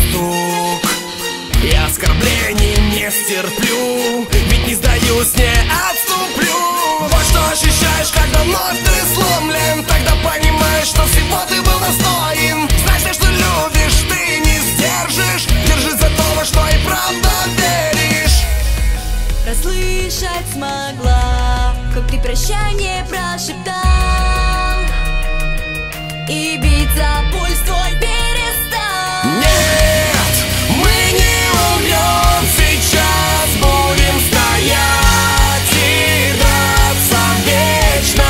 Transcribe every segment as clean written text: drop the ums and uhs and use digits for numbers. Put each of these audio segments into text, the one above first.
стук. Я оскорблений не стерплю, ведь не сдаюсь, не отступлю. Вот что ощущаешь, когда вновь ты сломлен. Тогда понимаешь, что всего ты был достоин. Знай, что любишь, ты не сдержишь. Держись за то, во что и правда веришь. Расслышать смогла, как ты прощание прошептал, и биться пульс твой перестал. Нет, мы не умрем сейчас, будем стоять и драться вечно.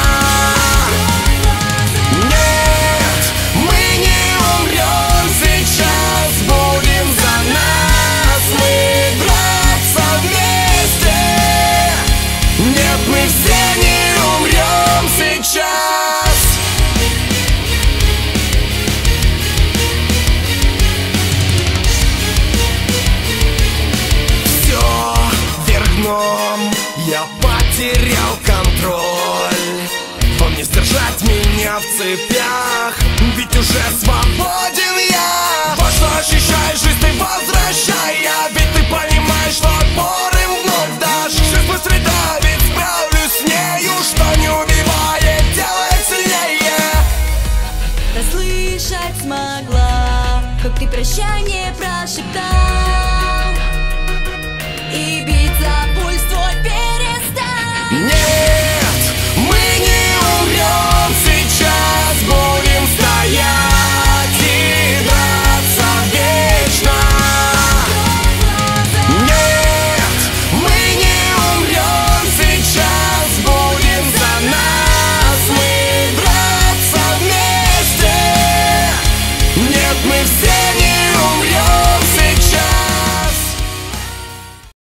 Нет, мы не умрем сейчас, будем за нас мы драться вместе. Нет, мы все не умрем сейчас. Я потерял контроль. Вам не сдержать меня в цепях, ведь уже свободен я. Вот что ощущаешь, жизнь ты возвращая, ведь ты понимаешь, что отпор им вновь дашь. Жизнь быстро давит, справлюсь с нею, что не убивает, делает сильнее. Расслышать смогла, как ты прощание прошептал, и биться пульс твой перестал. Нет!